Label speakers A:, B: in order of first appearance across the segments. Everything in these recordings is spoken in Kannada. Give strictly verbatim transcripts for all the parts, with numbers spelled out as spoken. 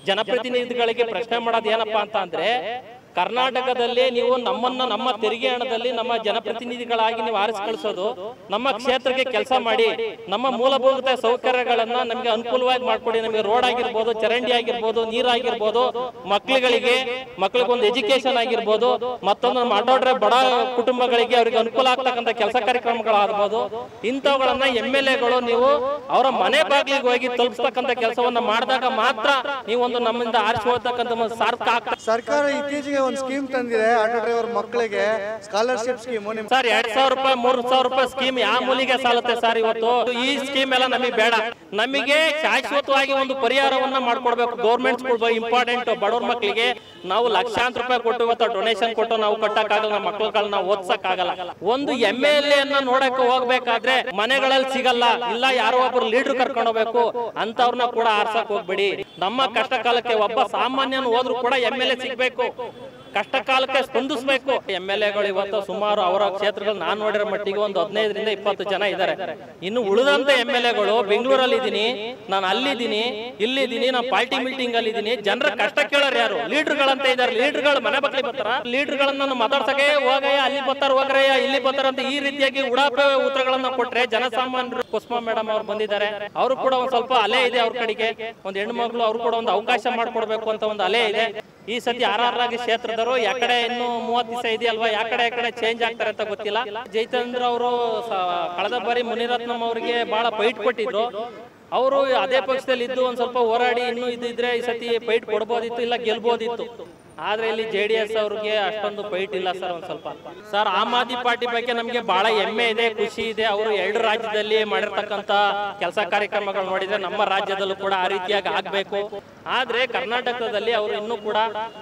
A: ಜನಪ್ರತಿನಿಧಿಗಳಿಗೆ ಪ್ರಶ್ನೆ ಮಾಡೋದು ಏನಪ್ಪಾ ಅಂತ ಅಂದ್ರೆ, ಕರ್ನಾಟಕದಲ್ಲಿ ನೀವು ನಮ್ಮನ್ನ ನಮ್ಮ ತೆರಿಗೆ ಹಣದಲ್ಲಿ ನಮ್ಮ ಜನಪ್ರತಿನಿಧಿಗಳಾಗಿ ನೀವು ಆರಿಸಿ ಕಳಿಸೋದು, ನಮ್ಮ ಕ್ಷೇತ್ರಕ್ಕೆ ಕೆಲಸ ಮಾಡಿ, ನಮ್ಮ ಮೂಲಭೂತ ಸೌಕರ್ಯಗಳನ್ನ ನಮಗೆ ಅನುಕೂಲವಾಗಿ ಮಾಡ್ಕೊಡಿ. ನಮಗೆ ರೋಡ್ ಆಗಿರ್ಬೋದು, ಚರಂಡಿ ಆಗಿರ್ಬೋದು, ನೀರಾಗಿರ್ಬೋದು, ಮಕ್ಕಳುಗಳಿಗೆ ಮಕ್ಕಳಿಗೊಂದು ಎಜುಕೇಶನ್ ಆಗಿರ್ಬೋದು, ಮತ್ತೊಂದು ನಮ್ಮ ಅಡ್ಡೋಡ್ರೆ ಬಡ ಕುಟುಂಬಗಳಿಗೆ ಅವರಿಗೆ ಅನುಕೂಲ ಆಗ್ತಕ್ಕಂಥ ಕೆಲಸ ಕಾರ್ಯಕ್ರಮಗಳಾಗಬಹುದು. ಇಂಥವುಗಳನ್ನ ಎಂ ಎಲ್ ಎಗಳು ನೀವು ಅವರ ಮನೆ ಬಾಗಿಲಿಗೆ ಹೋಗಿ ತಲುಪಿಸ್ತಕ್ಕಂಥ ಕೆಲಸವನ್ನ ಮಾಡಿದಾಗ ಮಾತ್ರ ನೀವು ಒಂದು ನಮ್ಮಿಂದ ಆರಿಸಿ ಹೋಗ್ತಕ್ಕಂಥ ಸಾರ್ಥಕ ಆಗ್ತದೆ.
B: ಸರ್ಕಾರ ಇತ್ತೀಚೆಗೆ ಒಂದು ಸ್ಕೀಮ್ ತಂದಿದೆ ಆಟೋ ಡ್ರೈವರ್ ಮಕ್ಕಳಿಗೆ, ಸ್ಕಾಲರ್ಶಿಪ್ ಸ್ಕೀಮ್.
A: ಸರ್ ಎರಡ್ ಸಾವಿರ ರೂಪಾಯಿ ಮೂರ್ ಸಾವಿರ ರೂಪಾಯಿ ಸ್ಕೀಮ್ ಯಾವ ಮೂಲಿಗೆ ಸಾಲುತ್ತೆ ಸರ್? ಇವತ್ತು ಈ ಸ್ಕೀಮ್ ಎಲ್ಲ ನಮಗೆ ಬೇಡ. ನಮಗೆ ಶಾಶ್ವತವಾಗಿ ಒಂದು ಪರಿಹಾರವನ್ನ ಮಾಡ್ಕೊಡ್ಬೇಕು. Government school important. ಬಡವ್ರ ಮಕ್ಕಳಿಗೆ ನಾವು ಲಕ್ಷಾಂತರ ರೂಪಾಯಿ ಕೊಟ್ಟು ಇವತ್ತು ಡೊನೇಷನ್ ಕೊಟ್ಟು ನಾವು ಕಟ್ಟಕ್ಕಾಗಲ್ಲ, ನಮ್ಮ ಮಕ್ಕಳುಗಳನ್ನ ಓದ್ಸಕ್ ಆಗಲ್ಲ. ಒಂದು ಎಂ ಎಲ್ ಎ ಅನ್ನ ನೋಡಕ್ಕೆ ಹೋಗ್ಬೇಕಾದ್ರೆ ಮನೆಗಳಲ್ಲಿ ಸಿಗಲ್ಲ, ಇಲ್ಲ ಯಾರೋ ಒಬ್ರು ಲೀಡರ್ ಕರ್ಕೊಂಡು ಹೋಗ್ಬೇಕು. ಅಂತವ್ರನ್ನ ಕೂಡ ಆರ್ಸಕ್ ಹೋಗ್ಬೇಡಿ. ನಮ್ಮ ಕಷ್ಟ ಕಾಲಕ್ಕೆ ಒಬ್ಬ ಸಾಮಾನ್ಯನ ಹೋದ್ರು ಕೂಡ ಎಂ ಎಲ್ ಎ ಸಿಗ್ಬೇಕು, ಕಷ್ಟ ಕಾಲಕ್ಕೆ ಸ್ಪಂದಿಸಬೇಕು. ಎಂ ಎಲ್ ಎಗಳು ಇವತ್ತು ಸುಮಾರು ಅವರ ಕ್ಷೇತ್ರಗಳು ನಾನು ನೋಡಿರೋ ಮಟ್ಟಿಗೆ ಒಂದು ಹದಿನೈದರಿಂದ ಇಪ್ಪತ್ತು ಜನ ಇದ್ದಾರೆ. ಇನ್ನು ಉಳಿದಂತ ಎಂ ಎಲ್ ಎಗಳು ಬೆಂಗಳೂರಲ್ಲಿ ಇದ್ದೀನಿ, ನಾನು ಅಲ್ಲಿದ್ದೀನಿ, ಇಲ್ಲಿದ್ದೀನಿ, ನಾನು ಪಾರ್ಟಿ ಮೀಟಿಂಗ್ ಅಲ್ಲಿ ಇದ್ದೀನಿ. ಜನರ ಕಷ್ಟ ಕೇಳೋರು ಯಾರು? ಲೀಡರ್ಗಳಂತ ಇದ್ದಾರೆ. ಲೀಡರ್ಗಳು ಮನೆ ಬಕ್ಲಿ ಬರ್ತಾರ. ಲೀಡರ್ಗಳನ್ನ ಮಾತಾಡ್ಸಕ್ಕೆ ಹೋಗಯ್ಯ, ಅಲ್ಲಿ ಬರ್ತಾರ, ಹೋಗ್ರಯ್ಯ, ಇಲ್ಲಿ ಬರ್ತಾರ ಅಂತ ಈ ರೀತಿಯಾಗಿ ಉಡಾಪೆ ಉತ್ತರಗಳನ್ನ ಕೊಟ್ರೆ ಜನಸಾಮಾನ್ಯರು. ಕುಸುಮಾ ಮೇಡಮ್ ಅವ್ರು ಬಂದಿದ್ದಾರೆ, ಅವರು ಕೂಡ ಒಂದ್ ಸ್ವಲ್ಪ ಅಲೆ ಇದೆ ಅವ್ರ ಕಡೆಗೆ. ಒಂದ್ ಹೆಣ್ಣು ಮಗಳು ಅವ್ರು ಕೂಡ ಒಂದು ಅವಕಾಶ ಮಾಡ್ಕೊಡ್ಬೇಕು ಅಂತ ಒಂದು ಅಲೆ ಇದೆ. ಈ ಸತಿ ಆರ್ ಆರ್ ಆಗಿ ಕ್ಷೇತ್ರದವರು ಯಾಕಡೆ ಇನ್ನು ಮೂವತ್ ದಿವಸ ಇದೆಯಲ್ವಾ, ಯಾಕಡೆ ಯಾಕಡೆ ಚೇಂಜ್ ಆಗ್ತಾರೆ ಅಂತ ಗೊತ್ತಿಲ್ಲ. ಜೈತೇಂದ್ರ ಅವರು ಕಳೆದ ಬಾರಿ ಮುನಿರತ್ನಂ ಅವರಿಗೆ ಬಹಳ ಫೈಟ್ ಕೊಟ್ಟಿದ್ರು. ಅವರು ಅದೇ ಪಕ್ಷದಲ್ಲಿ ಇದ್ದು ಒಂದ್ ಸ್ವಲ್ಪ ಹೋರಾಡಿ ಇನ್ನೂ ಇದ್ದಿದ್ರೆ ಈ ಸತಿ ಫೈಟ್ ಕೊಡ್ಬೋದಿತ್ತು, ಇಲ್ಲ ಗೆಲ್ಬೋದಿತ್ತು. ಆದ್ರೆ ಇಲ್ಲಿ ಜೆ ಡಿ ಎಸ್ ಅವ್ರಿಗೆ ಅಷ್ಟೊಂದು ಫೈಟ್ ಇಲ್ಲ ಸರ್. ಒಂದ್ ಸ್ವಲ್ಪ ಸರ್ ಆಮ್ ಆದ್ಮಿ ಪಾರ್ಟಿ ಬಗ್ಗೆ ನಮ್ಗೆ ಬಹಳ ಹೆಮ್ಮೆ ಇದೆ, ಖುಷಿ ಇದೆ. ಅವರು ಎರಡು ರಾಜ್ಯದಲ್ಲಿ ಮಾಡಿರ್ತಕ್ಕಂತ ಕೆಲಸ ಕಾರ್ಯಕ್ರಮಗಳು ನೋಡಿದ್ರೆ ನಮ್ಮ ರಾಜ್ಯದಲ್ಲೂ ಕೂಡ ಆ ರೀತಿಯಾಗಿ ಆಗ್ಬೇಕು. ಆದ್ರೆ ಕರ್ನಾಟಕದಲ್ಲಿ ಅವರು ಇನ್ನೂ ಕೂಡ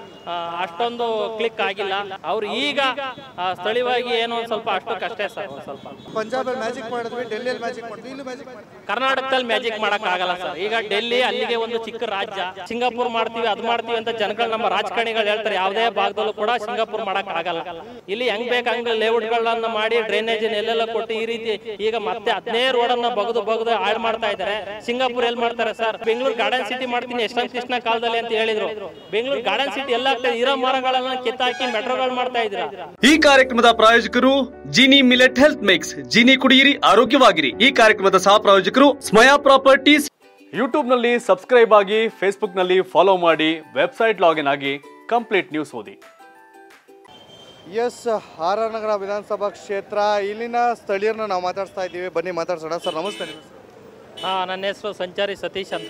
A: ಅಷ್ಟೊಂದು ಕ್ಲಿಕ್ ಆಗಿಲ್ಲ. ಅವ್ರು ಈಗ ಸ್ಥಳೀಯವಾಗಿ ಏನೋ ಒಂದ್ ಸ್ವಲ್ಪ ಅಷ್ಟಕ್ಕಷ್ಟೇ ಸರ್. ಒಂದ್ ಸ್ವಲ್ಪ
B: ಪಂಜಾಬ್ ಮ್ಯಾಜಿಕ್ ಮಾಡಿದ್ವಿ, ಡೆಲ್ಲಿಯಲ್ಲಿ ಮ್ಯಾಜಿಕ್ ಮಾಡಿದ್ವಿ, ಇಲ್ಲಿ ಮ್ಯಾಜಿಕ್
A: ಕರ್ನಾಟಕದಲ್ಲಿ ಮ್ಯಾಜಿಕ್ ಮಾಡಕ್ ಆಗಲ್ಲ ಸರ್. ಈಗ ಡೆಲ್ಲಿ ಅಲ್ಲಿಗೆ ಒಂದು ಚಿಕ್ಕ ರಾಜ್ಯ. ಸಿಂಗಾಪುರ್ ಮಾಡ್ತೀವಿ, ಅದ್ ಮಾಡ್ತೀವಿ ಅಂತ ಜನಗಳು ನಮ್ಮ ರಾಜಕಾರಣಿಗಳು ಹೇಳ್ತಾರೆ. ಯಾವುದೇ ಭಾಗದಲ್ಲೂ ಕೂಡ ಸಿಂಗಾಪುರ್ ಮಾಡಕ್ ಆಗಲ್ಲ. ಇಲ್ಲಿ ಹೆಂಗ್ ಬೇಕ ಹಂಗ ಲೇಔಟ್ ಗಳನ್ನ ಮಾಡಿ ಡ್ರೈನೇಜ್ ಎಲ್ಲೆಲ್ಲ ಕೊಟ್ಟು ಈ ರೀತಿ ಈಗ ಮತ್ತೆ ಹದಿನೈದು ರೋಡ್ ಅನ್ನ ಬಗದು ಬಗದು ಹಾಳು ಮಾಡ್ತಾ ಇದ್ದಾರೆ. ಸಿಂಗಾಪುರ್ ಎಲ್ಲಿ ಮಾಡ್ತಾರೆ ಸರ್? ಬೆಂಗಳೂರು ಗಾರ್ಡನ್ ಸಿಟಿ ಮಾಡ್ತೀನಿ ಯಶವಂತ ಕೃಷ್ಣ ಕಾಲದಲ್ಲಿ ಅಂತ ಹೇಳಿದ್ರು. ಬೆಂಗಳೂರು ಗಾರ್ಡನ್ ಸಿಟಿ ಎಲ್ಲ ಇರೋ ಮರಗಳನ್ನ ಕಿತ್ತಾಕಿ ಮೆಟ್ರೋಗಳು ಮಾಡ್ತಾ ಇದ್ದೀರಾ.
C: ಈ ಕಾರ್ಯಕ್ರಮದ ಪ್ರಾಯೋಜಕರು Jini millet health mix. Jini ಕುಡಿಯಿರಿ, ಆರೋಗ್ಯವಾಗಿರಿ. ಈ ಕಾರ್ಯಕ್ರಮದ ಸಹ ಪ್ರಾಯೋಜಕರು ಸ್ಮಯಾ ಪ್ರಾಪರ್ಟೀಸ್. ಯೂಟ್ಯೂಬ್ ನಲ್ಲಿ ಸಬ್ಸ್ಕ್ರೈಬ್ ಆಗಿ, ಫೇಸ್ಬುಕ್ ನಲ್ಲಿ ಫಾಲೋ ಮಾಡಿ, ವೆಬ್ಸೈಟ್ ಲಾಗಿನ್ ಆಗಿ ಕಂಪ್ಲೀಟ್ ನ್ಯೂಸ್ ಓದಿ.
B: ಎಸ್, ಆರ್ ಆರ್ ನಗರ ವಿಧಾನಸಭಾ ಕ್ಷೇತ್ರ, ಇಲ್ಲಿನ ಸ್ಥಳೀಯರನ್ನ ನಾವು ಮಾತಾಡ್ತಾ ಇದ್ದೀವಿ. ಬನ್ನಿ ಮಾತಾಡ್ಸೋಣ. ಸರ್ ನಮಸ್ತೆ.
A: ಹಾ, ನನ್ನ ಹೆಸರು ಸಂಚಾರಿ ಸತೀಶ್ ಅಂತ.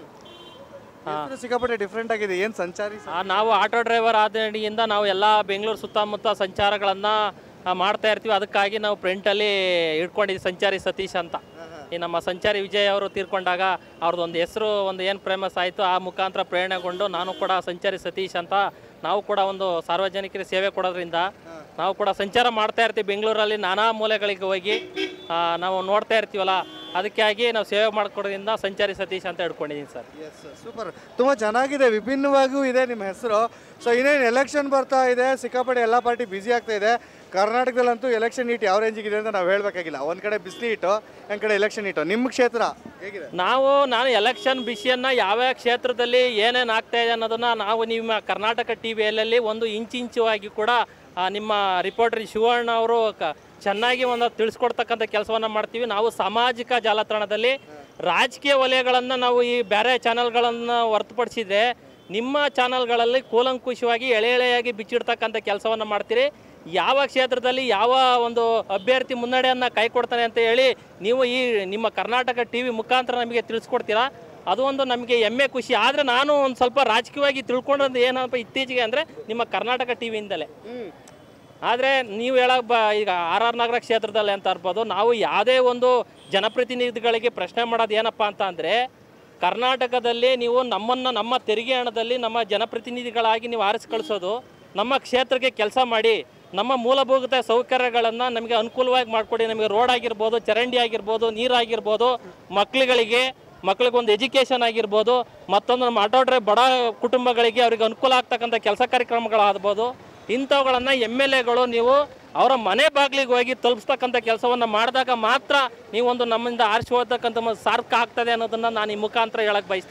B: ಸಿಕ್ಕಾಪಟ್ಟೆ ಡಿಫ್ರೆಂಟ್ ಆಗಿದೆ. ಏನ್ ಸಂಚಾರಿ?
A: ನಾವು ಆಟೋ ಡ್ರೈವರ್ ಆದಡಿಯಿಂದ ನಾವು ಎಲ್ಲ ಬೆಂಗಳೂರು ಸುತ್ತಮುತ್ತ ಸಂಚಾರಗಳನ್ನ ಮಾಡ್ತಾ ಇರ್ತೀವಿ. ಅದಕ್ಕಾಗಿ ನಾವು ಪ್ರಿಂಟ್ ಅಲ್ಲಿ ಇಟ್ಕೊಂಡಿದ್ವಿ ಸಂಚಾರಿ ಸತೀಶ್ ಅಂತ. ಈ ನಮ್ಮ ಸಂಚಾರಿ ವಿಜಯ್ ಅವರು ತೀರ್ಕೊಂಡಾಗ ಅವ್ರದ್ದೊಂದು ಹೆಸರು ಒಂದು ಏನು ಫೇಮಸ್ ಆಯಿತು, ಆ ಮುಖಾಂತರ ಪ್ರೇರಣೆಗೊಂಡು ನಾನು ಕೂಡ ಸಂಚಾರಿ ಸತೀಶ್ ಅಂತ ನಾವು ಕೂಡ ಒಂದು ಸಾರ್ವಜನಿಕರಿಗೆ ಸೇವೆ ಕೊಡೋದ್ರಿಂದ ನಾವು ಕೂಡ ಸಂಚಾರ ಮಾಡ್ತಾ ಇರ್ತೀವಿ. ಬೆಂಗಳೂರಲ್ಲಿ ನಾನಾ ಮೂಲೆಗಳಿಗೆ ಹೋಗಿ ನಾವು ನೋಡ್ತಾ ಇರ್ತೀವಲ್ಲ, ಅದಕ್ಕಾಗಿ ನಾವು ಸೇವೆ ಮಾಡ್ಕೊಡೋದ್ರಿಂದ ಸಂಚಾರಿ ಸತೀಶ್ ಅಂತ ಹಿಡ್ಕೊಂಡಿದ್ದೀನಿ ಸರ್.
B: ಎಸ್, ಸೂಪರ್, ತುಂಬ ಚೆನ್ನಾಗಿದೆ, ವಿಭಿನ್ನವಾಗಿಯೂ ಇದೆ ನಿಮ್ಮ ಹೆಸರು. ಸೊ ಇನ್ನೇನು ಎಲೆಕ್ಷನ್ ಬರ್ತಾ ಇದೆ, ಸಿಕ್ಕಾಪಟ್ಟೆ ಎಲ್ಲ ಪಾರ್ಟಿ ಬ್ಯುಸಿ ಆಗ್ತಾ ಇದೆ. ಕರ್ನಾಟಕದಲ್ಲಂತೂ ಎಲೆಕ್ಷನ್ ಹೀಟ್ ಯಾವ ರೇಂಜಿಗಿದೆ ಅಂತ ನಾವು ಹೇಳಬೇಕಾಗಿಲ್ಲ. ಒಂದು ಕಡೆ ಬಿಸಿಲು ಹೀಟು, ಒಂದು ಕಡೆ ಎಲೆಕ್ಷನ್ ಹೀಟು. ನಿಮ್ಮ ಕ್ಷೇತ್ರ ಹೇಗಿದೆ?
A: ನಾವು ನಾನು ಎಲೆಕ್ಷನ್ ಬಿಸಿಯನ್ನು ಯಾವ್ಯಾವ ಕ್ಷೇತ್ರದಲ್ಲಿ ಏನೇನು ಆಗ್ತಾ ಇದೆ ಅನ್ನೋದನ್ನು ನಾವು ನಿಮ್ಮ ಕರ್ನಾಟಕ ಟಿ ವಿಯಲ್ಲಿ ಒಂದು ಇಂಚಿಂಚುವಾಗಿ ಕೂಡ ನಿಮ್ಮ ರಿಪೋರ್ಟರ್ ಶಿವಣ್ಣ ಅವರು ಚೆನ್ನಾಗಿ ಒಂದು ತಿಳಿಸ್ಕೊಡ್ತಕ್ಕಂಥ ಕೆಲಸವನ್ನು ಮಾಡ್ತೀವಿ. ನಾವು ಸಾಮಾಜಿಕ ಜಾಲತಾಣದಲ್ಲಿ ರಾಜಕೀಯ ವಲಯಗಳನ್ನು ನಾವು ಈ ಬೇರೆ ಚಾನಲ್ಗಳನ್ನು ಹೊರತುಪಡಿಸಿದರೆ ನಿಮ್ಮ ಚಾನಲ್ಗಳಲ್ಲಿ ಕೂಲಂಕುಷವಾಗಿ ಎಳೆ ಎಳೆಯಾಗಿ ಬಿಚ್ಚಿಡ್ತಕ್ಕಂಥ ಕೆಲಸವನ್ನು ಮಾಡ್ತೀರಿ. ಯಾವ ಕ್ಷೇತ್ರದಲ್ಲಿ ಯಾವ ಒಂದು ಅಭ್ಯರ್ಥಿ ಮುನ್ನಡೆಯನ್ನು ಕೈ ಕೊಡ್ತಾನೆ ಅಂತ ಹೇಳಿ ನೀವು ಈ ನಿಮ್ಮ ಕರ್ನಾಟಕ ಟಿ ವಿ ಮುಖಾಂತರ ನಮಗೆ ತಿಳಿಸ್ಕೊಡ್ತೀರಾ. ಅದು ಒಂದು ನಮಗೆ ಹೆಮ್ಮೆ, ಖುಷಿ. ಆದರೆ ನಾನು ಒಂದು ಸ್ವಲ್ಪ ರಾಜಕೀಯವಾಗಿ ತಿಳ್ಕೊಂಡದ್ದು ಏನಪ್ಪ ಇತ್ತೀಚೆಗೆ ಅಂದರೆ ನಿಮ್ಮ ಕರ್ನಾಟಕ ಟಿ ವಿಯಿಂದಲೇ. ಆದರೆ ನೀವು ಹೇಳಕ್ಕೆ ಬ ಈಗ ಆರ್ ಆರ್ ನಗರ ಕ್ಷೇತ್ರದಲ್ಲಿ ಅಂತ ಇರ್ಬೋದು, ನಾವು ಯಾವುದೇ ಒಂದು ಜನಪ್ರತಿನಿಧಿಗಳಿಗೆ ಪ್ರಶ್ನೆ ಮಾಡೋದು ಏನಪ್ಪ ಅಂತ ಅಂದರೆ, ಕರ್ನಾಟಕದಲ್ಲಿ ನೀವು ನಮ್ಮನ್ನು ನಮ್ಮ ತೆರಿಗೆ ಹಣದಲ್ಲಿ ನಮ್ಮ ಜನಪ್ರತಿನಿಧಿಗಳಾಗಿ ನೀವು ಆರಿಸಿ ಕಳಿಸೋದು, ನಮ್ಮ ಕ್ಷೇತ್ರಕ್ಕೆ ಕೆಲಸ ಮಾಡಿ, ನಮ್ಮ ಮೂಲಭೂತ ಸೌಕರ್ಯಗಳನ್ನು ನಮಗೆ ಅನುಕೂಲವಾಗಿ ಮಾಡಿಕೊಡಿ. ನಮಗೆ ರೋಡ್ ಆಗಿರ್ಬೋದು, ಚರಂಡಿ ಆಗಿರ್ಬೋದು, ನೀರಾಗಿರ್ಬೋದು, ಮಕ್ಕಳುಗಳಿಗೆ ಮಕ್ಕಳಿಗೊಂದು ಎಜುಕೇಷನ್ ಆಗಿರ್ಬೋದು, ಮತ್ತೊಂದು ನಮ್ಮ ಅಡ್ಡೋಡ್ರೆ ಬಡ ಕುಟುಂಬಗಳಿಗೆ ಅವರಿಗೆ ಅನುಕೂಲ ಆಗ್ತಕ್ಕಂಥ ಕೆಲಸ ಕಾರ್ಯಕ್ರಮಗಳಾಗ್ಬೋದು. ಇಂಥವುಗಳನ್ನು ಎಮ್ ಎಲ್ ಎಗಳು ನೀವು ಅವರ ಮನೆ ಬಾಗಿಲಿಗೆ ಹೋಗಿ ತಲುಪಿಸ್ತಕ್ಕಂಥ ಕೆಲಸವನ್ನು ಮಾಡಿದಾಗ ಮಾತ್ರ ನೀವೊಂದು ನಮ್ಮಿಂದ ಆರಿಸಿ ಹೋಗ್ತಕ್ಕಂಥ ಸಾರ್ಥಕ ಆಗ್ತದೆ ಅನ್ನೋದನ್ನು ನಾನು ಈ ಮುಖಾಂತರ ಹೇಳಕ್ಕೆ ಬಯಸ್ತೇನೆ ಅಣ್ಣ.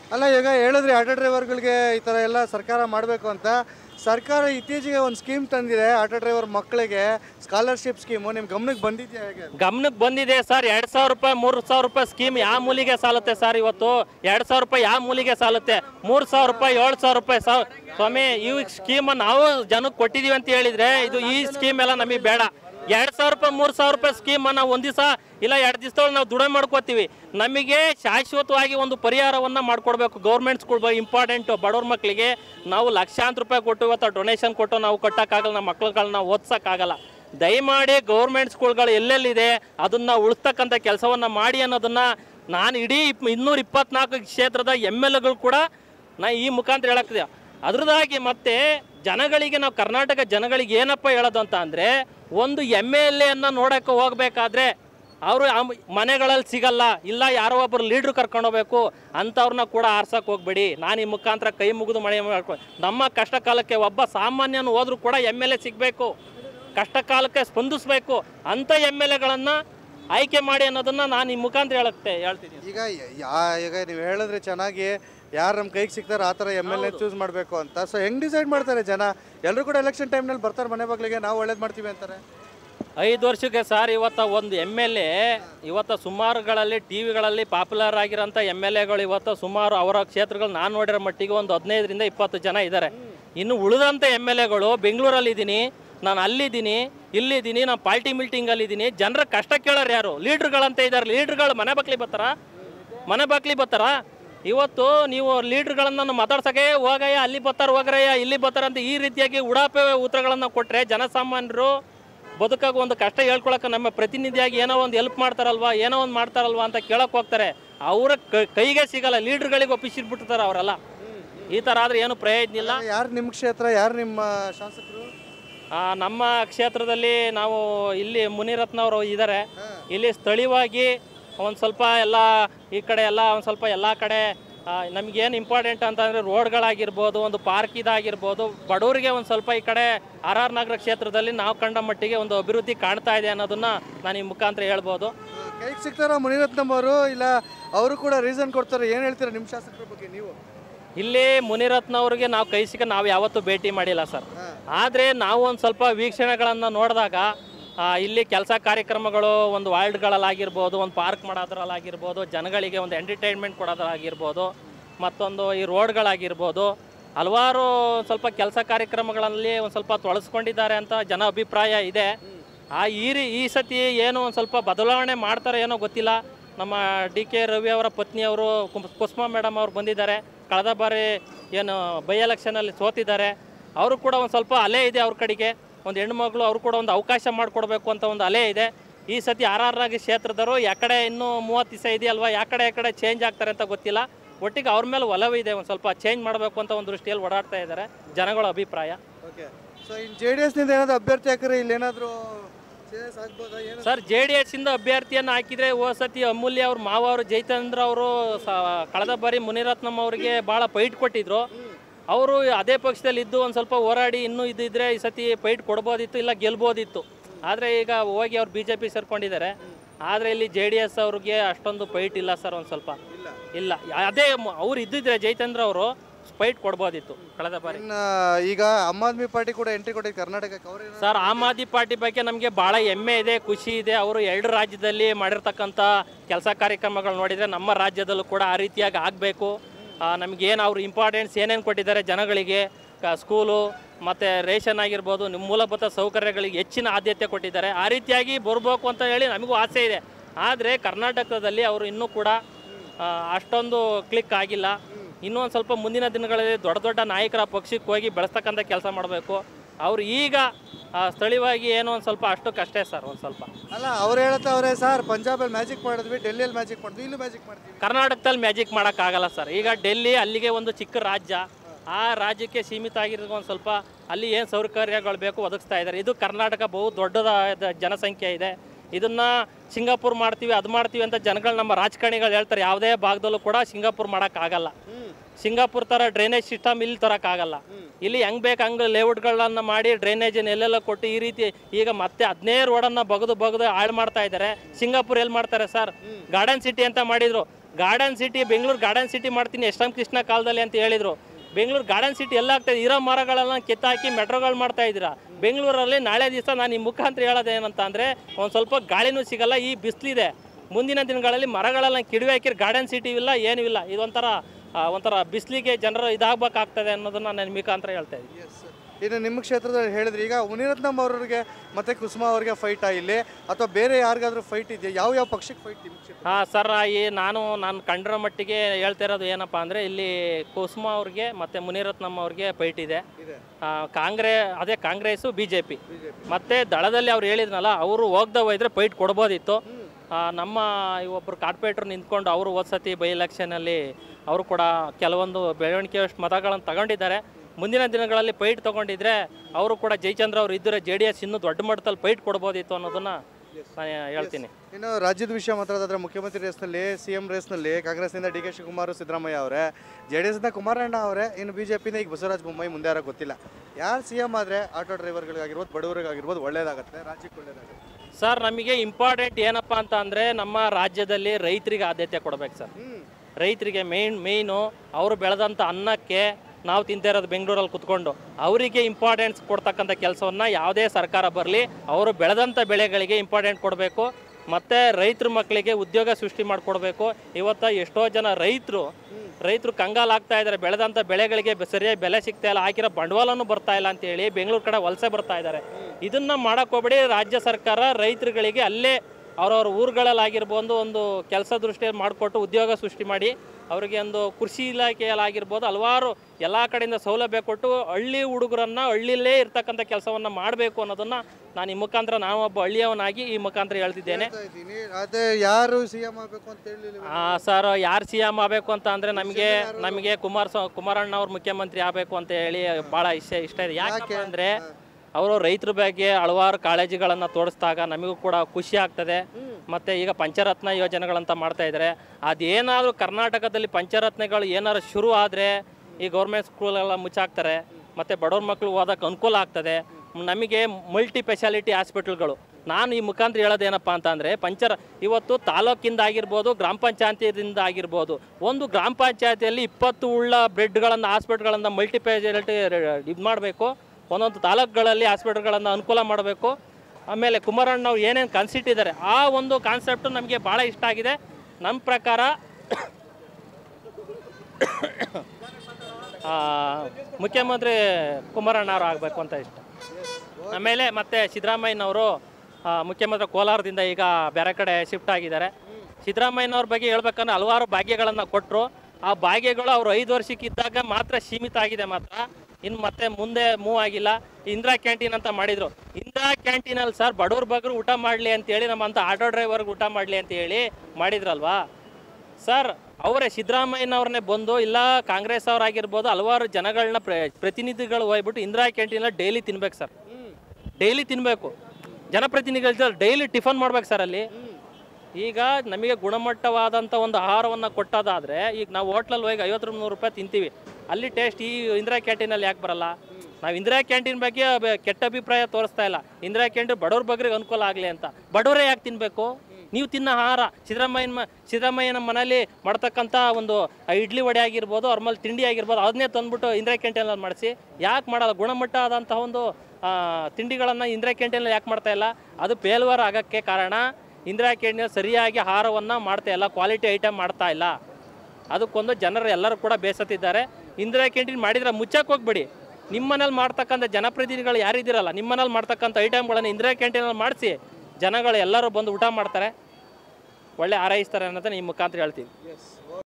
B: ಅಲ್ಲ ಈಗ ಹೇಳಿದ್ರಿ ಆಟೋ ಡ್ರೈವರ್ಗಳಿಗೆ ಈ ಥರ ಎಲ್ಲ ಸರ್ಕಾರ ಮಾಡಬೇಕು ಅಂತ. ಸರ್ಕಾರ ಇತ್ತೀಚೆಗೆ ಒಂದು ಸ್ಕೀಮ್ ತಂದಿದೆ ಆಟೋ ಡ್ರೈವರ್ ಮಕ್ಕಳಿಗೆ, ಸ್ಕಾಲರ್ಶಿಪ್ ಸ್ಕೀಮು. ನಿಮ್ಮ ಗಮನಕ್ಕೆ ಬಂದಿದೆಯಾ ಹೇಗೆ?
A: ಗಮನಕ್ಕೆ ಬಂದಿದೆ ಸರ್. ಎರಡು ಸಾವಿರ ರೂಪಾಯಿ ಮೂರು ಸಾವಿರ ರೂಪಾಯಿ ಸ್ಕೀಮ್ ಯಾವ ಮೂಲಿಗೆ ಸಾಲುತ್ತೆ ಸರ್? ಇವತ್ತು ಎರಡು ಸಾವಿರ ರೂಪಾಯಿ ಯಾವ ಮೂಲಿಗೆ ಸಾಲುತ್ತೆ? ಮೂರು ಸಾವಿರ ರೂಪಾಯಿ ಏಳು ಸಾವಿರ ರೂಪಾಯಿ ಸಾವ್ ಸ್ವಾಮಿ, ಈ ಸ್ಕೀಮ್ ನಾವು ಜನಕ್ಕೆ ಕೊಟ್ಟಿದೀವಿ ಅಂತ ಹೇಳಿದ್ರೆ ಇದು ಈ ಸ್ಕೀಮ್ ಎಲ್ಲ ನಮಗೆ ಬೇಡ. ಎರಡು ಸಾವಿರ ರೂಪಾಯಿ ಮೂರು ಸಾವಿರ ರೂಪಾಯಿ ಸ್ಕೀಮ್ ನಾವು ಒಂದು ದಿವಸ ಇಲ್ಲ ಎರಡು ದಿವಸದೊಳಗೆ ನಾವು ದುಡಿಮೆ ಮಾಡ್ಕೋತೀವಿ. ನಮಗೆ ಶಾಶ್ವತವಾಗಿ ಒಂದು ಪರಿಹಾರವನ್ನು ಮಾಡಿಕೊಡ್ಬೇಕು. Government school important. ಬಡವ್ರ ಮಕ್ಕಳಿಗೆ ನಾವು ಲಕ್ಷಾಂತರ ರೂಪಾಯಿ ಕೊಟ್ಟು ಇವತ್ತು ಡೊನೇಷನ್ ಕೊಟ್ಟು ನಾವು ಕಟ್ಟೋಕ್ಕಾಗಲ್ಲ, ನಮ್ಮ ಮಕ್ಕಳುಗಳನ್ನ ಓದ್ಸೋಕ್ಕಾಗಲ್ಲ. ದಯಮಾಡಿ ಗೌರ್ಮೆಂಟ್ ಸ್ಕೂಲ್ಗಳು ಎಲ್ಲೆಲ್ಲಿದೆ ಅದನ್ನು ಉಳಿಸ್ತಕ್ಕಂಥ ಕೆಲಸವನ್ನು ಮಾಡಿ ಅನ್ನೋದನ್ನು ನಾನು ಇಡೀ ಇನ್ನೂರ ಇಪ್ಪತ್ನಾಲ್ಕು ಕ್ಷೇತ್ರದ ಎಮ್ ಎಲ್ ಎಗಳು ಕೂಡ ನಾ ಈ ಮುಖಾಂತರ ಹೇಳಕ್ತಿದೆ. ಅದ್ರದಾಗಿ ಮತ್ತೆ ಜನಗಳಿಗೆ ನಾವು ಕರ್ನಾಟಕ ಜನಗಳಿಗೆ ಏನಪ್ಪ ಹೇಳೋದು ಅಂತ ಅಂದರೆ, ಒಂದು ಎಮ್ ಎಲ್ ಎನ್ನು ನೋಡೋಕ್ಕೆ ಹೋಗಬೇಕಾದ್ರೆ ಅವರು ಮನೆಗಳಲ್ಲಿ ಸಿಗಲ್ಲ, ಇಲ್ಲ ಯಾರೋ ಒಬ್ಬರು ಲೀಡ್ರು ಕರ್ಕೊಂಡು ಹೋಗ್ಬೇಕು, ಅಂಥವ್ರನ್ನ ಕೂಡ ಆರ್ಸೋಕೆ ಹೋಗ್ಬೇಡಿ. ನಾನು ಈ ಮುಖಾಂತರ ಕೈ ಮುಗಿದು ಮಳೆ ಮಾಡ್ಕೊ ನಮ್ಮ ಕಷ್ಟ ಕಾಲಕ್ಕೆ ಒಬ್ಬ ಸಾಮಾನ್ಯನು ಹೋದ್ರೂ ಕೂಡ ಎಮ್ ಎಲ್ ಎ ಸಿಗಬೇಕು, ಕಷ್ಟ ಕಾಲಕ್ಕೆ ಸ್ಪಂದಿಸಬೇಕು. ಅಂಥ ಎಮ್ ಎಲ್ ಎಗಳನ್ನು ಆಯ್ಕೆ ಮಾಡಿ ಅನ್ನೋದನ್ನು ನಾನು ಈ ಮುಖಾಂತರ ಹೇಳಕ್ಕೆ ಹೇಳ್ತೀನಿ.
B: ಈಗ ಯಾ- ಈಗ ನೀವು ಹೇಳಿದ್ರೆ ಚೆನ್ನಾಗಿ ಯಾರು ನಮ್ಮ ಕೈಗೆ ಸಿಗ್ತಾರೆ ಆ ಥರ ಎಮ್ ಎಲ್ ಎ ಚೂಸ್ ಮಾಡಬೇಕು ಅಂತ. ಸೊ ಹೆಂಗೆ ಡಿಸೈಡ್ ಮಾಡ್ತಾರೆ ಜನ? ಎಲ್ಲರೂ ಕೂಡ ಎಲೆಕ್ಷನ್ ಟೈಮ್ನಲ್ಲಿ ಬರ್ತಾರೆ ಮನೆ ಬಾಗಿಲಿಗೆ, ನಾವು ಒಳ್ಳೇದು ಮಾಡ್ತೀವಿ ಅಂತಾರೆ.
A: ಐದು ವರ್ಷಕ್ಕೆ ಸರ್ ಇವತ್ತು ಒಂದು ಎಮ್ ಎಲ್ ಎ ಇವತ್ತು ಸುಮಾರುಗಳಲ್ಲಿ ಟಿ ವಿಗಳಲ್ಲಿ ಪಾಪ್ಯುಲರ್ ಆಗಿರೋಂಥ ಎಮ್ ಎಲ್ ಎಗಳು ಇವತ್ತು ಸುಮಾರು ಅವರ ಕ್ಷೇತ್ರಗಳು ನಾನು ನೋಡಿರೋ ಮಟ್ಟಿಗೆ ಒಂದು ಹದಿನೈದರಿಂದ ಇಪ್ಪತ್ತು ಜನ ಇದ್ದಾರೆ. ಇನ್ನು ಉಳಿದಂಥ ಎಮ್ ಎಲ್ ಎಗಳು ಬೆಂಗಳೂರಲ್ಲಿ ಇದ್ದೀನಿ, ನಾನು ಅಲ್ಲಿದ್ದೀನಿ, ಇಲ್ಲಿದ್ದೀನಿ, ನಾನು ಪಾರ್ಟಿ ಮೀಟಿಂಗಲ್ಲಿದ್ದೀನಿ. ಜನರ ಕಷ್ಟ ಕೇಳೋರು ಯಾರು? ಲೀಡ್ರುಗಳಂತ ಇದ್ದಾರೆ. ಲೀಡ್ರುಗಳು ಮನೆ ಬಾಕ್ಲಿ ಬರ್ತಾರ ಮನೆ ಬಾಕ್ಲಿ ಬರ್ತಾರ ಇವತ್ತು ನೀವು ಲೀಡ್ರುಗಳನ್ನು ಮಾತಾಡ್ಸೋಕೆ ಹೋಗಯ್ಯ, ಅಲ್ಲಿ ಬರ್ತಾರೆ ಹೋಗ್ರಯ್ಯ, ಇಲ್ಲಿ ಬರ್ತಾರೆ ಅಂತ ಈ ರೀತಿಯಾಗಿ ಉಡಾಪೆ ಉತ್ತರಗಳನ್ನು ಕೊಟ್ಟರೆ ಜನಸಾಮಾನ್ಯರು ಬದುಕಾಗ ಒಂದು ಕಷ್ಟ ಹೇಳ್ಕೊಳಕ್ಕೆ ನಮ್ಮ ಪ್ರತಿನಿಧಿಯಾಗಿ ಏನೋ ಒಂದು ಹೆಲ್ಪ್ ಮಾಡ್ತಾರಲ್ವಾ, ಏನೋ ಒಂದು ಮಾಡ್ತಾರಲ್ವಾ ಅಂತ ಕೇಳಕ್ಕೆ ಹೋಗ್ತಾರೆ. ಅವರ ಕೈಗೆ ಸಿಗಲ್ಲ, ಲೀಡ್ರುಗಳಿಗೆ ಒಪ್ಪಿಸಿಟ್ಬಿಡ್ತಾರೆ ಅವರೆಲ್ಲ. ಈ ಥರ ಆದರೆ ಏನು ಪ್ರಯೋಜನ ಇಲ್ಲ.
B: ಯಾರು ನಿಮ್ಮ ಕ್ಷೇತ್ರ, ಯಾರು ನಿಮ್ಮ ಶಾಸಕರು?
A: ನಮ್ಮ ಕ್ಷೇತ್ರದಲ್ಲಿ ನಾವು ಇಲ್ಲಿ ಮುನಿರತ್ನವರು ಇದ್ದಾರೆ. ಇಲ್ಲಿ ಸ್ಥಳೀಯವಾಗಿ ಒಂದು ಸ್ವಲ್ಪ ಎಲ್ಲ ಈ ಕಡೆ ಎಲ್ಲ ಒಂದು ಸ್ವಲ್ಪ ಎಲ್ಲ ಕಡೆ ನಮಗೇನು ಇಂಪಾರ್ಟೆಂಟ್ ಅಂತಂದರೆ ರೋಡ್ಗಳಾಗಿರ್ಬೋದು, ಒಂದು ಪಾರ್ಕ್ ಇದಾಗಿರ್ಬೋದು, ಬಡವರಿಗೆ ಒಂದು ಸ್ವಲ್ಪ ಈ ಕಡೆ ಆರ್ ಆರ್ ನಗರ ಕ್ಷೇತ್ರದಲ್ಲಿ ನಾವು ಕಂಡ ಮಟ್ಟಿಗೆ ಒಂದು ಅಭಿವೃದ್ಧಿ ಕಾಣ್ತಾ ಇದೆ ಅನ್ನೋದನ್ನು ನಾನು ಈ ಮುಖಾಂತರ ಹೇಳ್ಬೋದು.
B: ಕೈಗೆ ಸಿಗ್ತಾರ ಮುನಿರತ್ನಂ ಅವರು? ಇಲ್ಲ ಅವರು ಕೂಡ ರೀಸನ್ ಕೊಡ್ತಾರೆ? ಏನು ಹೇಳ್ತೀರಾ ನಿಮ್ಮ ಶಾಸಕರ ಬಗ್ಗೆ ನೀವು?
A: ಇಲ್ಲಿ ಮುನಿರತ್ನವ್ರಿಗೆ ನಾವು ಕೈ ಸಿಕ್ಕ ನಾವು ಯಾವತ್ತೂ ಭೇಟಿ ಮಾಡಿಲ್ಲ ಸರ್. ಆದರೆ ನಾವು ಒಂದು ಸ್ವಲ್ಪ ವೀಕ್ಷಣೆಗಳನ್ನು ನೋಡಿದಾಗ ಇಲ್ಲಿ ಕೆಲಸ ಕಾರ್ಯಕ್ರಮಗಳು ಒಂದು ವಾರ್ಡ್ಗಳಲ್ಲಾಗಿರ್ಬೋದು, ಒಂದು ಪಾರ್ಕ್ ಮಾಡೋದ್ರಲ್ಲಾಗಿರ್ಬೋದು, ಜನಗಳಿಗೆ ಒಂದು ಎಂಟರ್ಟೈನ್ಮೆಂಟ್ ಕೊಡೋದ್ರಾಗಿರ್ಬೋದು, ಮತ್ತೊಂದು ಈ ರೋಡ್ಗಳಾಗಿರ್ಬೋದು, ಹಲವಾರು ಸ್ವಲ್ಪ ಕೆಲಸ ಕಾರ್ಯಕ್ರಮಗಳಲ್ಲಿ ಒಂದು ಸ್ವಲ್ಪ ತೊಳಸ್ಕೊಂಡಿದ್ದಾರೆ ಅಂತ ಜನ ಅಭಿಪ್ರಾಯ ಇದೆ. ಆ ಈ ರೀ ಈ ಸತಿ ಏನು ಒಂದು ಸ್ವಲ್ಪ ಬದಲಾವಣೆ ಮಾಡ್ತಾರೆ ಏನೋ ಗೊತ್ತಿಲ್ಲ. ನಮ್ಮ ಡಿ ಕೆ ರವಿ ಅವರ ಪತ್ನಿಯವರು ಕುಸುಮಾ ಮೇಡಮ್ ಅವ್ರು ಬಂದಿದ್ದಾರೆ. ಕಳೆದ ಬಾರಿ ಏನು ಬೈ ಎಲೆಕ್ಷನಲ್ಲಿ ಸೋತಿದ್ದಾರೆ. ಅವರು ಕೂಡ ಒಂದು ಸ್ವಲ್ಪ ಅಲೆ ಇದೆ ಅವ್ರ ಕಡೆಗೆ. ಒಂದು ಹೆಣ್ಮಗಳು ಅವರು ಕೂಡ ಒಂದು ಅವಕಾಶ ಮಾಡಿಕೊಡ್ಬೇಕು ಅಂತ ಒಂದು ಅಲೆ ಇದೆ. ಈ ಸತಿ ಆರ್ ಆರ್ ಆಗಿ ಕ್ಷೇತ್ರದವರು ಯಾಕಡೆ ಇನ್ನೂ ಮೂವತ್ತು ದಿವಸ ಇದೆಯಲ್ವ, ಯಾಕಡೆ ಯಾಕಡೆ ಚೇಂಜ್ ಆಗ್ತಾರೆ ಅಂತ ಗೊತ್ತಿಲ್ಲ. ಒಟ್ಟಿಗೆ ಅವ್ರ ಮೇಲೆ ಒಲವು ಇದೆ, ಒಂದು ಸ್ವಲ್ಪ ಚೇಂಜ್ ಮಾಡಬೇಕು ಅಂತ ಒಂದು ದೃಷ್ಟಿಯಲ್ಲಿ ಓಡಾಡ್ತಾ ಇದ್ದಾರೆ ಜನಗಳ ಅಭಿಪ್ರಾಯ.
B: ಓಕೆ, ಸೊ ಇನ್ನು ಜೆ ಡಿ ಎಸ್ನಿಂದ ಏನಾದರೂ ಅಭ್ಯರ್ಥಿ ಹಾಕಿದ್ರೆ ಇಲ್ಲೇನಾದರೂ
A: ಸರ್ ಜೆ ಡಿ ಎಸ್ ಇಂದ ಅಭ್ಯರ್ಥಿಯನ್ನು ಹಾಕಿದರೆ ಹೋದ ಸತಿ ಅಮೂಲ್ಯ ಅವ್ರ ಮಾವ ಅವರು ಜೈತೇಂದ್ರ ಅವರು ಕಳೆದ ಬಾರಿ ಮುನಿರತ್ನಂ ಅವರಿಗೆ ಭಾಳ ಫೈಟ್ ಕೊಟ್ಟಿದ್ರು. ಅವರು ಅದೇ ಪಕ್ಷದಲ್ಲಿ ಇದ್ದು ಒಂದು ಸ್ವಲ್ಪ ಹೋರಾಡಿ ಇನ್ನೂ ಇದ್ದಿದ್ರೆ ಈ ಸತಿ ಫೈಟ್ ಕೊಡ್ಬೋದಿತ್ತು, ಇಲ್ಲ ಗೆಲ್ಬೋದಿತ್ತು. ಆದರೆ ಈಗ ಹೋಗಿ ಅವ್ರು ಬಿ ಜೆ ಪಿ ಸೇರ್ಕೊಂಡಿದ್ದಾರೆ. ಆದರೆ ಇಲ್ಲಿ ಜೆ ಡಿ ಎಸ್ ಅವ್ರಿಗೆ ಅಷ್ಟೊಂದು ಫೈಟ್ ಇಲ್ಲ ಸರ್, ಒಂದು ಸ್ವಲ್ಪ ಇಲ್ಲ. ಅದೇ ಅವ್ರು ಇದ್ದಿದ್ರೆ ಜೈತೇಂದ್ರ ಅವರು ಫೈಟ್ ಕೊಡ್ಬೋದಿತ್ತು ಕಳೆದ ಬಾರಿ.
B: ಈಗ ಆಮ್ ಆದ್ಮಿ ಪಾರ್ಟಿ ಕೂಡ ಎಂಟ್ರಿ ಕೊಟ್ಟಿದೆ ಕರ್ನಾಟಕಕ್ಕೆ. ಅವರು
A: ಸರ್ ಆಮ್ ಆದ್ಮಿ ಪಾರ್ಟಿ ಬಗ್ಗೆ ನಮಗೆ ಭಾಳ ಹೆಮ್ಮೆ ಇದೆ, ಖುಷಿ ಇದೆ. ಅವರು ಎರಡು ರಾಜ್ಯದಲ್ಲಿ ಮಾಡಿರ್ತಕ್ಕಂಥ ಕೆಲಸ ಕಾರ್ಯಕ್ರಮಗಳು ನೋಡಿದರೆ ನಮ್ಮ ರಾಜ್ಯದಲ್ಲೂ ಕೂಡ ಆ ರೀತಿಯಾಗಿ ಆಗಬೇಕು. ನಮಗೇನು ಅವರು ಇಂಪಾರ್ಟೆನ್ಸ್ ಏನೇನು ಕೊಟ್ಟಿದ್ದಾರೆ ಜನಗಳಿಗೆ, ಸ್ಕೂಲು ಮತ್ತು ರೇಷನ್ ಆಗಿರ್ಬೋದು, ನಿಮ್ಮ ಮೂಲಭೂತ ಸೌಕರ್ಯಗಳಿಗೆ ಹೆಚ್ಚಿನ ಆದ್ಯತೆ ಕೊಟ್ಟಿದ್ದಾರೆ. ಆ ರೀತಿಯಾಗಿ ಬರಬೇಕು ಅಂತ ಹೇಳಿ ನಮಗೂ ಆಸೆ ಇದೆ. ಆದರೆ ಕರ್ನಾಟಕದಲ್ಲಿ ಅವರು ಇನ್ನೂ ಕೂಡ ಅಷ್ಟೊಂದು ಕ್ಲಿಕ್ ಆಗಿಲ್ಲ. ಇನ್ನೂ ಒಂದು ಸ್ವಲ್ಪ ಮುಂದಿನ ದಿನಗಳಲ್ಲಿ ದೊಡ್ಡ ದೊಡ್ಡ ನಾಯಕರ ಪಕ್ಷಕ್ಕೆ ಹೋಗಿ ಬೆಳೆಸ್ತಕ್ಕಂಥ ಕೆಲಸ ಮಾಡಬೇಕು. ಅವರು ಈಗ ಸ್ಥಳೀಯವಾಗಿ ಏನೋ ಒಂದು ಸ್ವಲ್ಪ ಅಷ್ಟಕ್ಕಷ್ಟೇ ಸರ್, ಒಂದು ಸ್ವಲ್ಪ
B: ಅಲ್ಲ. ಅವ್ರು ಹೇಳ್ತಾವ್ರೆ ಸರ್ ಪಂಜಾಬಲ್ಲಿ ಮ್ಯಾಜಿಕ್ ಮಾಡಿದ್ವಿ, ಡೆಲ್ಲಿಯಲ್ಲಿ ಮ್ಯಾಜಿಕ್ ಮಾಡಿದ್ವಿ, ಇಲ್ಲೂ ಮ್ಯಾಜಿಕ್ ಮಾಡ್ತೀವಿ.
A: ಕರ್ನಾಟಕದಲ್ಲಿ ಮ್ಯಾಜಿಕ್ ಮಾಡೋಕ್ಕಾಗಲ್ಲ ಸರ್. ಈಗ ಡೆಲ್ಲಿ ಅಲ್ಲಿಗೆ ಒಂದು ಚಿಕ್ಕ ರಾಜ್ಯ, ಆ ರಾಜ್ಯಕ್ಕೆ ಸೀಮಿತ ಆಗಿರೋದು ಒಂದು ಸ್ವಲ್ಪ ಅಲ್ಲಿ ಏನು ಸೌಕರ್ಯಗಳು ಬೇಕು ಒದಗಿಸ್ತಾ ಇದ್ದಾರೆ. ಇದು ಕರ್ನಾಟಕ ಬಹು ದೊಡ್ಡದಾದ ಜನಸಂಖ್ಯೆ ಇದೆ. ಇದನ್ನು ಸಿಂಗಾಪುರ್ ಮಾಡ್ತೀವಿ, ಅದು ಮಾಡ್ತೀವಿ ಅಂತ ಜನಗಳು ನಮ್ಮ ರಾಜಕಾರಣಿಗಳು ಹೇಳ್ತಾರೆ. ಯಾವುದೇ ಭಾಗದಲ್ಲೂ ಕೂಡ ಸಿಂಗಾಪುರ್ ಮಾಡೋಕ್ಕಾಗಲ್ಲ. ಸಿಂಗಾಪುರ್ ಥರ ಡ್ರೈನೇಜ್ ಸಿಸ್ಟಮ್ ಇಲ್ಲಿ ತರೋಕ್ಕಾಗಲ್ಲ. ಇಲ್ಲಿ ಹೆಂಗೆ ಬೇಕು ಹಂಗೆ ಲೇಔಟ್ಗಳನ್ನು ಮಾಡಿ ಡ್ರೈನೇಜನ್ನು ಎಲ್ಲೆಲ್ಲ ಕೊಟ್ಟು ಈ ರೀತಿ ಈಗ ಮತ್ತೆ ಹದಿನೈದು ರೋಡನ್ನು ಬಗದು ಬಗದು ಹಾಳು ಮಾಡ್ತಾ ಇದ್ದಾರೆ. ಸಿಂಗಾಪುರ್ ಎಲ್ಲಿ ಮಾಡ್ತಾರೆ ಸರ್? ಗಾರ್ಡನ್ ಸಿಟಿ ಅಂತ ಮಾಡಿದ್ರು. Garden city Bengaluru garden city ಮಾಡ್ತೀನಿ ಎಸ್ ಎಂ ಕೃಷ್ಣ ಕಾಲದಲ್ಲಿ ಅಂತ ಹೇಳಿದರು. ಬೆಂಗಳೂರು ಗಾರ್ಡನ್ ಸಿಟಿ ಎಲ್ಲ ಆಗ್ತಾಯಿದೆ, ಇರೋ ಮರಗಳೆಲ್ಲ ಕಿತ್ತಾಕಿ ಮೆಟ್ರೋಗಳು ಮಾಡ್ತಾ ಇದ್ದೀರಾ. ಬೆಂಗಳೂರಲ್ಲಿ ನಾಳೆ ದಿವಸ ನಾನು ಈ ಮುಖಾಂತರ ಹೇಳೋದೇನಂತ ಅಂದರೆ ಒಂದು ಸ್ವಲ್ಪ ಗಾಳಿನೂ ಸಿಗಲ್ಲ, ಈ ಬಿಸಿಲಿದೆ. ಮುಂದಿನ ದಿನಗಳಲ್ಲಿ ಮರಗಳೆಲ್ಲ ಕಿಡಿವೆ ಹಾಕಿರಿ, ಗಾರ್ಡನ್ ಸಿಟಿ ಇಲ್ಲ, ಏನೂ ಇಲ್ಲ. ಇದೊಂಥರ ಒಂಥರ ಬಿಸಿಲಿಗೆ ಜನರು ಇದಾಗಬೇಕಾಗ್ತದೆ ಅನ್ನೋದನ್ನು ನಾನು ಮುಖಾಂತರ ಹೇಳ್ತಾ ಇದ್ದೀನಿ.
B: ಇನ್ನು ನಿಮ್ಮ ಕ್ಷೇತ್ರದಲ್ಲಿ ಹೇಳಿದ್ರೆ ಈಗ ಮುನಿರತ್ನಂ ಅವರಿಗೆ ಮತ್ತು ಕುಸುಮಾ ಅವರಿಗೆ ಫೈಟಾ ಇಲ್ಲಿ, ಅಥವಾ ಬೇರೆ ಯಾರಿಗಾದ್ರೂ ಫೈಟ್ ಇದೆಯಾ? ಯಾವ ಯಾವ ಪಕ್ಷಕ್ಕೆ ಫೈಟ್ ನಿಮ್ಮ ಕ್ಷೇತ್ರ?
A: ಹಾಂ ಸರ್, ಈ ನಾನು ನಾನು ಕಂಡ್ರ ಮಟ್ಟಿಗೆ ಹೇಳ್ತಾ ಇರೋದು ಏನಪ್ಪ ಅಂದರೆ ಇಲ್ಲಿ ಕುಸುಮಾ ಅವ್ರಿಗೆ ಮತ್ತು ಮುನಿರತ್ನಂ ಅವ್ರಿಗೆ ಫೈಟ್ ಇದೆ. ಕಾಂಗ್ರೆಸ್ ಅದೇ ಕಾಂಗ್ರೆಸ್ಸು ಬಿ ಜೆ ಪಿ ಮತ್ತು ದಳದಲ್ಲಿ ಅವ್ರು ಹೇಳಿದ್ನಲ್ಲ, ಅವರು ಹೋಗ್ದ ಹೋಯ್ದರೆ ಫೈಟ್ ಕೊಡ್ಬೋದಿತ್ತು. ನಮ್ಮ ಒಬ್ಬರು ಕಾರ್ಪೊರೇಟರ್ ನಿಂತ್ಕೊಂಡು ಅವರು ಹೋದ ಸತಿ ಬೈ ಎಲೆಕ್ಷನಲ್ಲಿ ಅವರು ಕೂಡ ಕೆಲವೊಂದು ಬೆಳವಣಿಗೆಯಷ್ಟು ಮತಗಳನ್ನು ತಗೊಂಡಿದ್ದಾರೆ. ಮುಂದಿನ ದಿನಗಳಲ್ಲಿ ಫೈಟ್ ತೊಗೊಂಡಿದ್ರೆ ಅವರು ಕೂಡ ಜಯಚಂದ್ರ ಅವರು ಇದ್ದರೆ ಜೆ ಡಿ ಎಸ್ ಇನ್ನೂ ದೊಡ್ಡ ಮಟ್ಟದಲ್ಲಿ ಫೈಟ್ ಕೊಡ್ಬೋದಿತ್ತು ಅನ್ನೋದನ್ನು ನಾನು ಹೇಳ್ತೀನಿ.
B: ಇನ್ನು ರಾಜ್ಯದ ವಿಷಯ ಮಾತಾಡೋದಾದ್ರೆ ಮುಖ್ಯಮಂತ್ರಿ ರೇಸ್ನಲ್ಲಿ, ಸಿ ಎಂ ರೇಸ್ನಲ್ಲಿ ಕಾಂಗ್ರೆಸ್ನಿಂದ ಡಿ ಕೆ ಶಿವಕುಮಾರ್, ಸಿದ್ದರಾಮಯ್ಯ ಅವರೇ, ಜೆ ಡಿ ಎಸ್ನಿಂದ ಕುಮಾರಣ್ಣ ಅವರೇ, ಇನ್ನು ಬಿ ಜೆ ಪಿಯಿಂದ ಈಗ ಬಸವರಾಜ ಬೊಮ್ಮಾಯಿ ಮುಂದೆ ಯಾರೋ ಗೊತ್ತಿಲ್ಲ. ಯಾರು ಸಿ ಎಂ ಆದರೆ ಆಟೋ ಡ್ರೈವರ್ಗಳಿಗಾಗಿರ್ಬೋದು, ಬಡವರಿಗಾಗಿರ್ಬೋದು ಒಳ್ಳೇದಾಗುತ್ತೆ, ರಾಜ್ಯಕ್ಕೆ ಒಳ್ಳೇದಾಗುತ್ತೆ.
A: ಸರ್, ನಮಗೆ ಇಂಪಾರ್ಟೆಂಟ್ ಏನಪ್ಪ ಅಂತ ಅಂದರೆ ನಮ್ಮ ರಾಜ್ಯದಲ್ಲಿ ರೈತರಿಗೆ ಆದ್ಯತೆ ಕೊಡಬೇಕು ಸರ್. ರೈತರಿಗೆ ಮೇನ್ ಮೇಯ್ನು ಅವರು ಬೆಳೆದಂಥ ಅನ್ನಕ್ಕೆ ನಾವು ತಿಂತಾ ಇರೋದು ಬೆಂಗಳೂರಲ್ಲಿ ಕುತ್ಕೊಂಡು, ಅವರಿಗೆ ಇಂಪಾರ್ಟೆನ್ಸ್ ಕೊಡ್ತಕ್ಕಂಥ ಕೆಲಸವನ್ನು ಯಾವುದೇ ಸರ್ಕಾರ ಬರಲಿ ಅವರು ಬೆಳೆದಂಥ ಬೆಳೆಗಳಿಗೆ ಇಂಪಾರ್ಟೆಂಟ್ ಕೊಡಬೇಕು. ಮತ್ತು ರೈತರ ಮಕ್ಕಳಿಗೆ ಉದ್ಯೋಗ ಸೃಷ್ಟಿ ಮಾಡಿಕೊಡ್ಬೇಕು. ಇವತ್ತು ಎಷ್ಟೋ ಜನ ರೈತರು ರೈತರು ಕಂಗಾಲಾಗ್ತಾ ಇದ್ದಾರೆ, ಬೆಳೆದಂಥ ಬೆಳೆಗಳಿಗೆ ಸರಿಯಾಗಿ ಬೆಲೆ ಸಿಗ್ತಾ ಇಲ್ಲ, ಹಾಕಿರೋ ಬಂಡವಾಳನೂ ಬರ್ತಾ ಇಲ್ಲ ಅಂತೇಳಿ ಬೆಂಗಳೂರು ಕಡೆ ವಲಸೆ ಬರ್ತಾ ಇದ್ದಾರೆ. ಇದನ್ನು ಮಾಡೋಕ್ಕೋಗ್ಬೇಡಿ. ರಾಜ್ಯ ಸರ್ಕಾರ ರೈತರುಗಳಿಗೆ ಅಲ್ಲೇ ಅವ್ರವ್ರ ಊರುಗಳಲ್ಲಾಗಿರ್ಬೋದು ಒಂದು ಕೆಲಸ ದೃಷ್ಟಿಯಲ್ಲಿ ಮಾಡಿಕೊಟ್ಟು ಉದ್ಯೋಗ ಸೃಷ್ಟಿ ಮಾಡಿ ಅವರಿಗೆ ಒಂದು ಕೃಷಿ ಇಲಾಖೆಯಲ್ಲಾಗಿರ್ಬೋದು ಹಲವಾರು ಎಲ್ಲ ಕಡೆಯಿಂದ ಸೌಲಭ್ಯ ಕೊಟ್ಟು ಹಳ್ಳಿ ಹುಡುಗರನ್ನು ಹಳ್ಳಿಯಲ್ಲೇ ಇರ್ತಕ್ಕಂಥ ಕೆಲಸವನ್ನು ಮಾಡಬೇಕು ಅನ್ನೋದನ್ನು ನಾನು ಈ ಮುಖಾಂತರ ನಾನು ಒಬ್ಬ ಹಳ್ಳಿಯವನಾಗಿ ಈ ಮುಖಾಂತರ ಹೇಳ್ತಿದ್ದೇನೆ.
B: ಅದೇ ಯಾರು ಸಿ ಎಂ ಆಗಬೇಕು ಅಂತ ಹೇಳಿ
A: ಸರ್, ಯಾರು ಸಿ ಎಂ ಆಗಬೇಕು ಅಂತ ಅಂದರೆ ನಮಗೆ ನಮಗೆ ಕುಮಾರ್ ಕುಮಾರಣ್ಣ ಅವ್ರು ಮುಖ್ಯಮಂತ್ರಿ ಆಗಬೇಕು ಅಂತ ಹೇಳಿ ಭಾಳ ಇಷ್ಟ ಇಷ್ಟ ಇದೆ. ಯಾಕೆ ಅಂದರೆ ಅವರು ರೈತರ ಬಗ್ಗೆ ಹಲವಾರು ಕಾಳಜಿಗಳನ್ನು ತೋರಿಸಿದಾಗ ನಮಗೂ ಕೂಡ ಖುಷಿ ಆಗ್ತದೆ. ಮತ್ತು ಈಗ ಪಂಚರತ್ನ ಯೋಜನೆಗಳಂತ ಮಾಡ್ತಾ ಇದ್ದಾರೆ. ಅದೇನಾದರೂ ಕರ್ನಾಟಕದಲ್ಲಿ ಪಂಚರತ್ನಗಳು ಏನಾದ್ರು ಶುರು ಆದರೆ ಈ ಗೌರ್ಮೆಂಟ್ ಸ್ಕೂಲೆಲ್ಲ ಮುಚ್ಚಾಕ್ತಾರೆ, ಮತ್ತು ಬಡವ್ರ ಮಕ್ಕಳು ಓದೋಕ್ಕೆ ಅನುಕೂಲ ಆಗ್ತದೆ. ನಮಗೆ ಮಲ್ಟಿ ಸ್ಪೆಷಾಲಿಟಿ ಹಾಸ್ಪಿಟಲ್ಗಳು ನಾನು ಈ ಮುಖಾಂತರ ಹೇಳೋದೇನಪ್ಪ ಅಂತ ಅಂದರೆ ಪಂಚರ ಇವತ್ತು ತಾಲೂಕಿಂದ ಆಗಿರ್ಬೋದು, ಗ್ರಾಮ ಪಂಚಾಯತಿಯಿಂದ ಆಗಿರ್ಬೋದು, ಒಂದು ಗ್ರಾಮ ಪಂಚಾಯತಿಯಲ್ಲಿ ಇಪ್ಪತ್ತು ಉಳ್ಳ ಬೆಡ್ಗಳನ್ನು ಹಾಸ್ಪಿಟ್ಲ್ಗಳನ್ನು ಮಲ್ಟಿ ಸ್ಪೆಷಾಲಿಟಿ ಇದು ಮಾಡಬೇಕು. ಒಂದೊಂದು ತಾಲೂಕುಗಳಲ್ಲಿ ಹಾಸ್ಪಿಟಲ್ಗಳನ್ನು ಅನುಕೂಲ ಮಾಡಬೇಕು. ಆಮೇಲೆ ಕುಮಾರಣ್ಣ ಅವ್ರು ಏನೇನು ಕಾನ್ಸೆಪ್ಟ್ ಇದ್ದಾರೆ ಆ ಒಂದು ಕಾನ್ಸೆಪ್ಟು ನಮಗೆ ಭಾಳ ಇಷ್ಟ ಆಗಿದೆ. ನಮ್ಮ ಪ್ರಕಾರ ಮುಖ್ಯಮಂತ್ರಿ ಕುಮಾರಣ್ಣ ಅವರು ಆಗಬೇಕು ಅಂತ ಇಷ್ಟ. ಆಮೇಲೆ ಮತ್ತು ಸಿದ್ದರಾಮಯ್ಯನವರು ಮುಖ್ಯಮಂತ್ರಿ ಕೋಲಾರದಿಂದ ಈಗ ಬೇರೆ ಕಡೆ ಶಿಫ್ಟ್ ಆಗಿದ್ದಾರೆ. ಸಿದ್ದರಾಮಯ್ಯನವ್ರ ಬಗ್ಗೆ ಹೇಳ್ಬೇಕಂದ್ರೆ ಹಲವಾರು ಭಾಗ್ಯಗಳನ್ನು ಕೊಟ್ಟರು. ಆ ಭಾಗ್ಯಗಳು ಅವರು ಐದು ವರ್ಷಕ್ಕಿದ್ದಾಗ ಮಾತ್ರ ಸೀಮಿತ ಆಗಿದೆ, ಮಾತ್ರ ಇನ್ನು ಮತ್ತೆ ಮುಂದೆ ಮೂವ್ ಆಗಿಲ್ಲ. ಇಂದಿರಾ ಕ್ಯಾಂಟೀನ್ ಅಂತ ಮಾಡಿದರು. ಇಂದಿರಾ ಕ್ಯಾಂಟೀನಲ್ಲಿ ಸರ್ ಬಡವ್ರ ಬಗ್ಗರು ಊಟ ಮಾಡಲಿ ಅಂತೇಳಿ ನಮ್ಮಂಥ ಆಟೋ ಡ್ರೈವರ್ಗೆ ಊಟ ಮಾಡಲಿ ಅಂತ ಹೇಳಿ ಮಾಡಿದ್ರಲ್ವಾ ಸರ್. ಅವರೇ ಸಿದ್ದರಾಮಯ್ಯನವ್ರನ್ನೇ ಬಂದು ಇಲ್ಲ ಕಾಂಗ್ರೆಸ್ ಅವರಾಗಿರ್ಬೋದು ಹಲವಾರು ಜನಗಳನ್ನ ಪ್ರ ಪ್ರತಿನಿಧಿಗಳು ಹೋಗ್ಬಿಟ್ಟು ಇಂದಿರಾ ಕ್ಯಾಂಟೀನಲ್ಲಿ ಡೈಲಿ ತಿನ್ಬೇಕು ಸರ್, ಡೈಲಿ ತಿನ್ನಬೇಕು. ಜನಪ್ರತಿನಿಧಿಗಳು ಡೈಲಿ ಟಿಫನ್ ಮಾಡ್ಬೇಕು ಸರ್ ಅಲ್ಲಿ. ಈಗ ನಮಗೆ ಗುಣಮಟ್ಟವಾದಂಥ ಒಂದು ಆಹಾರವನ್ನು ಕೊಟ್ಟೋದಾದರೆ ಈಗ ನಾವು ಹೋಟ್ಲಲ್ಲಿ ಹೋಗಿ ಐವತ್ತು ನೂರು ರೂಪಾಯಿ ತಿಂತೀವಿ, ಅಲ್ಲಿ ಟೇಸ್ಟ್ ಈ ಇಂದಿರಾ ಕ್ಯಾಂಟೀನಲ್ಲಿ ಯಾಕೆ ಬರಲ್ಲ? ನಾವು ಇಂದಿರಾ ಕ್ಯಾಂಟೀನ್ ಬಗ್ಗೆ ಕೆಟ್ಟ ಅಭಿಪ್ರಾಯ ತೋರಿಸ್ತಾ ಇಲ್ಲ. ಇಂದಿರಾ ಕ್ಯಾಂಟೀನ್ ಬಡವ್ರ ಬಗ್ರಿಗೆ ಅನುಕೂಲ ಆಗಲಿ ಅಂತ. ಬಡವರೇ ಯಾಕೆ ತಿನ್ನಬೇಕು? ನೀವು ತಿನ್ನೋ ಆಹಾರ ಸಿದ್ದರಾಮಯ್ಯನ ಸಿದ್ದರಾಮಯ್ಯನ ಮನೇಲಿ ಮಾಡ್ತಕ್ಕಂಥ ಒಂದು ಇಡ್ಲಿ ವಡೆ ಆಗಿರ್ಬೋದು, ಅವ್ರ ಮೇಲೆ ತಿಂಡಿ ಆಗಿರ್ಬೋದು, ಅದನ್ನೇ ತಂದುಬಿಟ್ಟು ಇಂದಿರಾ ಕ್ಯಾಂಟೀನಲ್ಲಿ ಮಾಡಿಸಿ ಯಾಕೆ ಮಾಡಲ್ಲ? ಗುಣಮಟ್ಟ ಆದಂಥ ಒಂದು ತಿಂಡಿಗಳನ್ನು ಇಂದಿರಾ ಕ್ಯಾಂಟೀನಲ್ಲಿ ಯಾಕೆ ಮಾಡ್ತಾ ಇಲ್ಲ? ಅದು ಫೇಲ್ವರ್ ಆಗೋಕ್ಕೆ ಕಾರಣ ಇಂದಿರಾ ಕ್ಯಾಂಟೀನಲ್ಲಿ ಸರಿಯಾಗಿ ಆಹಾರವನ್ನು ಮಾಡ್ತಾ ಇಲ್ಲ, ಕ್ವಾಲಿಟಿ ಐಟಮ್ ಮಾಡ್ತಾ ಇಲ್ಲ. ಅದಕ್ಕೊಂದು ಜನರು ಎಲ್ಲರೂ ಕೂಡ ಬೇಸತ್ತಿದ್ದಾರೆ. ಇಂದಿರಾ ಕ್ಯಾಂಟೀನ್ ಮಾಡಿದರೆ ಮುಚ್ಚಕ್ಕೆ ಹೋಗ್ಬೇಡಿ. ನಿಮ್ಮ ಮನೇಲಿ ಮಾಡ್ತಕ್ಕಂಥ ಜನಪ್ರತಿನಿಧಿಗಳು ಯಾರಿದ್ದೀರಲ್ಲ, ನಿಮ್ಮ ಮನೇಲಿ ಮಾಡ್ತಕ್ಕಂಥ ಐಟಮ್ಗಳನ್ನು ಇಂದಿರಾ ಕ್ಯಾಂಟೀನಲ್ಲಿ ಮಾಡಿಸಿ ಜನಗಳು ಎಲ್ಲರೂ ಬಂದು ಊಟ ಮಾಡ್ತಾರೆ, ಒಳ್ಳೆ ಆರೈಸ್ತಾರೆ ಅನ್ನೋದನ್ನ ಈ ಮುಖಾಂತರ ಹೇಳ್ತೀವಿ.